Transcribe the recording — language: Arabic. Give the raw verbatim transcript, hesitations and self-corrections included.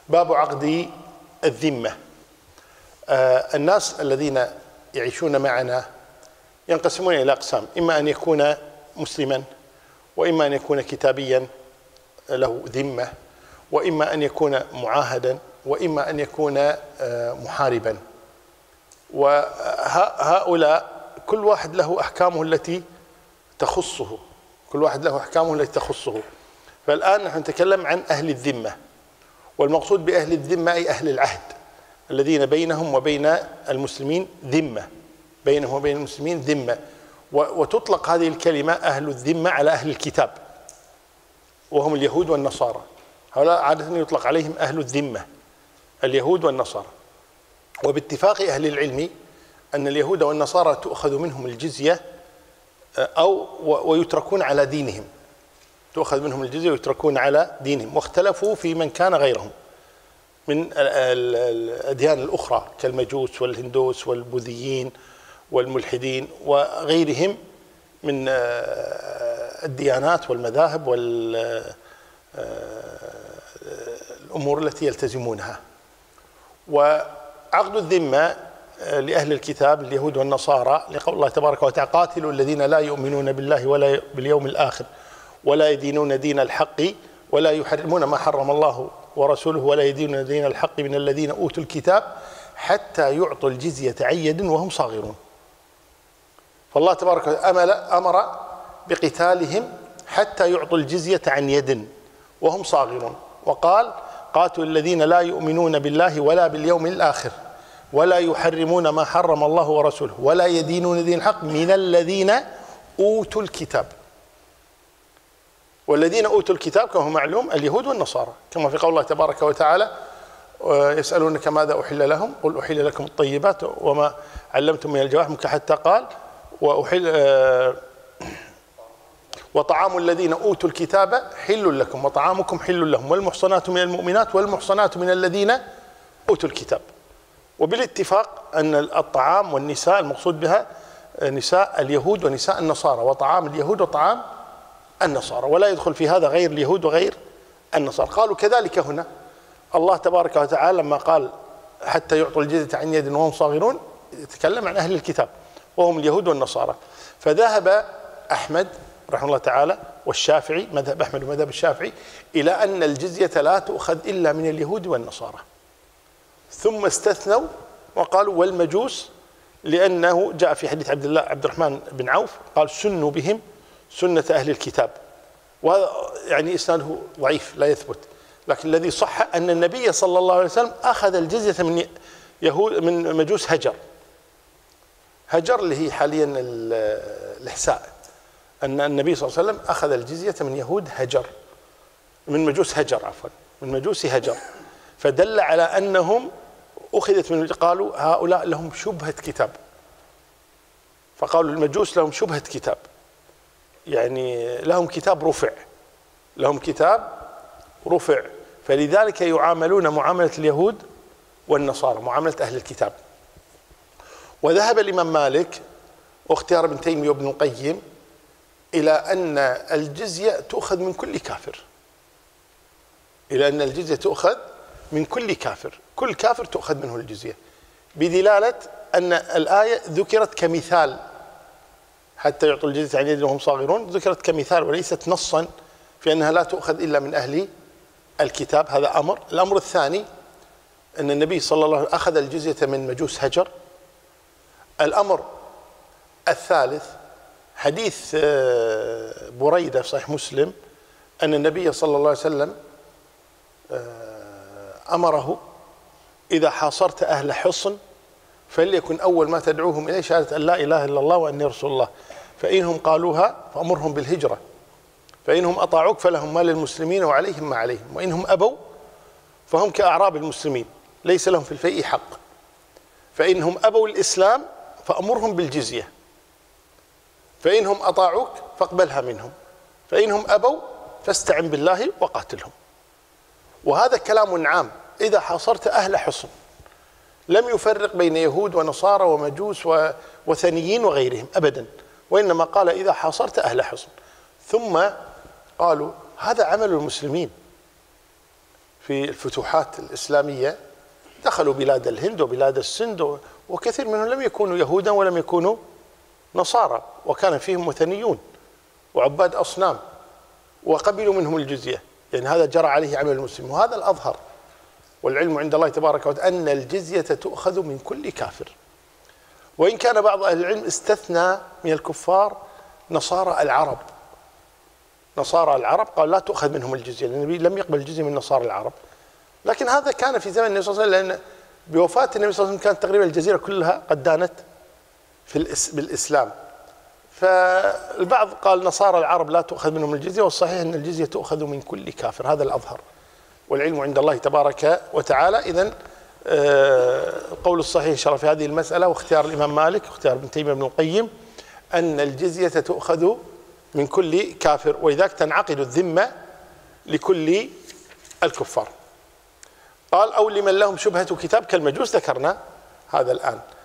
باب عقد الذمة. آه الناس الذين يعيشون معنا ينقسمون إلى أقسام، إما أن يكون مسلما، وإما أن يكون كتابيا له ذمة، وإما أن يكون معاهدا، وإما أن يكون آه محاربا. وهؤلاء كل واحد له أحكامه التي تخصه، كل واحد له أحكامه التي تخصه. فالآن نحن نتكلم عن أهل الذمة، والمقصود بأهل الذمة أي أهل العهد الذين بينهم وبين المسلمين ذمة، بينهم وبين المسلمين ذمة. وتطلق هذه الكلمة أهل الذمة على أهل الكتاب وهم اليهود والنصارى. هؤلاء عادة يطلق عليهم أهل الذمة، اليهود والنصارى. وباتفاق أهل العلم أن اليهود والنصارى تؤخذ منهم الجزية أو ويتركون على دينهم، تؤخذ منهم الجزية ويتركون على دينهم. واختلفوا في من كان غيرهم من الأديان الأخرى كالمجوس والهندوس والبوذيين والملحدين وغيرهم من الديانات والمذاهب والأمور التي يلتزمونها. وعقد الذمة لأهل الكتاب اليهود والنصارى لقول الله تبارك وتعالى: قاتلوا الذين لا يؤمنون بالله ولا باليوم الآخر ولا يدينون دين الحق ولا يحرمون ما حرم الله ورسوله ولا يدينون دين الحق من الذين أوتوا الكتاب حتى يعطوا الجزية عن يد وهم صاغرون. فالله تبارك وتعالى أمر بقتالهم حتى يعطوا الجزية عن يد وهم صاغرون، وقال: قاتلوا الذين لا يؤمنون بالله ولا باليوم الآخر ولا يحرمون ما حرم الله ورسوله ولا يدينون دين الحق من الذين أوتوا الكتاب. والذين أوتوا الكتاب كما هو معلوم اليهود والنصارى، كما في قول الله تبارك وتعالى: يسألونك ماذا أحل لهم قل أحل لكم الطيبات وما علمتم من الجوارح حتى قال وأحل وطعام الذين أوتوا الكتاب حل لكم وطعامكم حل لهم والمحصنات من المؤمنات والمحصنات من الذين أوتوا الكتاب. وبالاتفاق أن الطعام والنساء المقصود بها نساء اليهود ونساء النصارى، وطعام اليهود وطعام النصارى، ولا يدخل في هذا غير اليهود وغير النصارى. قالوا كذلك هنا الله تبارك وتعالى لما قال حتى يعطوا الجزية عن يد وهم صاغرون يتكلم عن أهل الكتاب وهم اليهود والنصارى. فذهب أحمد رحمه الله تعالى والشافعي، مذهب أحمد ومذهب الشافعي، إلى أن الجزية لا تؤخذ إلا من اليهود والنصارى، ثم استثنوا وقالوا والمجوس، لأنه جاء في حديث عبد الله عبد الرحمن بن عوف قال: سنوا بهم سنة أهل الكتاب. وهذا يعني إسناده ضعيف لا يثبت، لكن الذي صح أن النبي صلى الله عليه وسلم أخذ الجزية من يهود من مجوس هجر. هجر اللي هي حاليا الإحساء، أن النبي صلى الله عليه وسلم أخذ الجزية من يهود هجر، من مجوس هجر عفوا من مجوس هجر. فدل على أنهم أخذت من، قالوا هؤلاء لهم شبهة كتاب، فقالوا المجوس لهم شبهة كتاب، يعني لهم كتاب رفع، لهم كتاب رفع، فلذلك يعاملون معاملة اليهود والنصارى، معاملة أهل الكتاب. وذهب الإمام مالك واختيار ابن تيمية وابن القيم إلى أن الجزية تؤخذ من كل كافر، إلى أن الجزية تؤخذ من كل كافر، كل كافر تؤخذ منه الجزية، بدلالة أن الآية ذكرت كمثال حتى يعطوا الجزية عن يد وهم صاغرون، ذكرت كمثال وليست نصا في أنها لا تؤخذ إلا من أهل الكتاب. هذا أمر. الأمر الثاني أن النبي صلى الله عليه وسلم أخذ الجزية من مجوس هجر. الأمر الثالث حديث بريدة في صحيح مسلم أن النبي صلى الله عليه وسلم أمره: إذا حاصرت أهل حصن فليكن أول ما تدعوهم إليه شهادة أن لا إله إلا الله وأني رسول الله، فإنهم قالوها فأمرهم بالهجرة، فإنهم أطاعوك فلهم ما للمسلمين وعليهم ما عليهم، وإنهم أبوا فهم كأعراب المسلمين ليس لهم في الفيء حق، فإنهم أبوا الإسلام فأمرهم بالجزية، فإنهم أطاعوك فاقبلها منهم، فإنهم أبوا فاستعن بالله وقاتلهم. وهذا كلام عام إذا حاصرت أهل حصن، لم يفرق بين يهود ونصارى ومجوس وثنيين وغيرهم أبدا، وإنما قال إذا حاصرت أهل حصن. ثم قالوا هذا عمل المسلمين في الفتوحات الإسلامية دخلوا بلاد الهند وبلاد السند، وكثير منهم لم يكونوا يهودا ولم يكونوا نصارى، وكان فيهم وثنيون وعباد أصنام، وقبلوا منهم الجزية، يعني هذا جرى عليه عمل المسلم. وهذا الأظهر، والعلم عند الله تبارك وتعالى أن الجزية تؤخذ من كل كافر، وإن كان بعض أهل العلم استثنى من الكفار نصارى العرب. نصارى العرب قال لا تؤخذ منهم الجزية، لأن النبي لم يقبل الجزية من نصارى العرب، لكن هذا كان في زمن النبي صلى الله عليه وسلم، لأن بوفاة النبي صلى الله عليه وسلم كانت تقريبا الجزيرة كلها قد دانت في بالإسلام. فالبعض قال نصارى العرب لا تؤخذ منهم الجزية، والصحيح أن الجزية تؤخذ من كل كافر، هذا الأظهر، والعلم عند الله تبارك وتعالى. إذن القول الصحيح إن شاء الله في هذه المسألة، واختيار الإمام مالك واختيار ابن تيمية ابن القيم، أن الجزية تؤخذ من كل كافر، ولذلك تنعقد الذمة لكل الكفار. قال أو لمن لهم شبهة كتاب كالمجوس، ذكرنا هذا الآن.